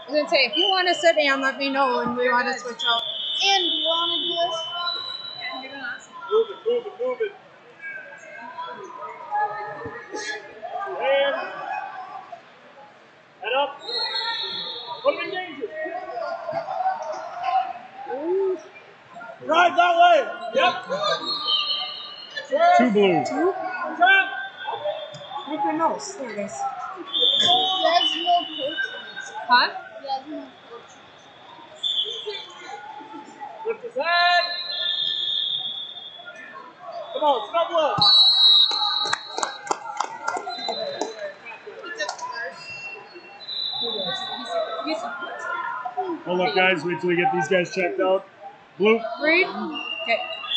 was going to say, if you want to sit down, let me know and we want to switch out. And do you want to do this? Yeah, you're going to ask. Move it, move it, move it. And head up. Put it in danger. Drive that way. Yep. Two blue. Two? Trap. Make your nose. There it is. There's no coaches. Huh? There's no coaches. Lift his head. Come on, snuggle up. Hold up, guys. Wait till we get these guys checked out. Blue. Reid? Okay.